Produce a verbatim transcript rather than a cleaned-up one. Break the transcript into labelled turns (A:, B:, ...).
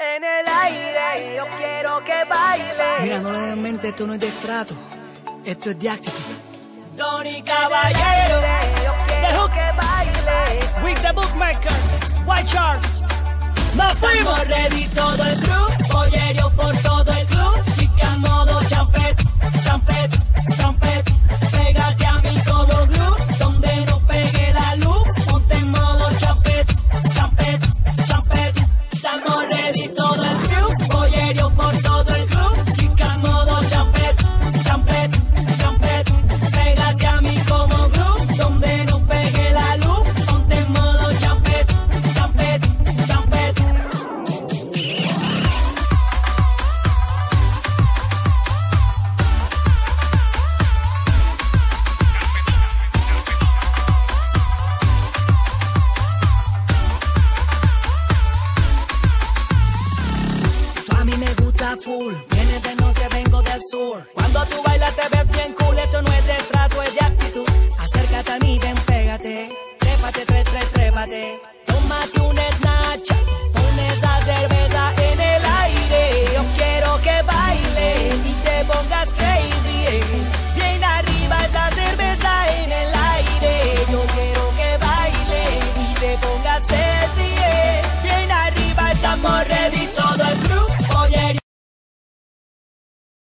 A: En el aire, yo quiero que baile.
B: Mira, no le des en mente, esto no es de estrato, esto es de actitud.
A: Tony Caballero, yo quiero que baile.
B: With the bookmaker, White Shark. Nos fuimos.
A: Estamos ready todo el club, pollerio por todo el club. Chica modo champet, champet, champet. Pégate a mí como glue, donde no pegue la luz. Ponte en modo champet, champet, champet. Estamos ready todo el club, pollerio por todo el club. Chica modo champet, champet, champet. Pégate a mí como glue, donde no pegue la luz. Ponte en modo champet, champet, champet.
B: A mí me gusta full, vienes de norte, vengo del sur. Cuando tú bailas te ves bien cool, esto no es de estrato, es de actitud. Acércate a mí, ven, pégate, trépate, tre, tre, trépate. Tómate un